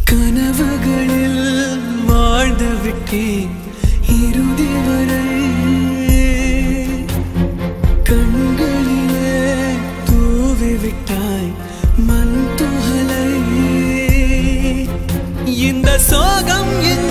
கனவுகளில் வாழ்ந்து விட்டேன் இறுதி வரை கண்களிலே தூவி விட்டாய் மண் துகளை இந்த சோகம்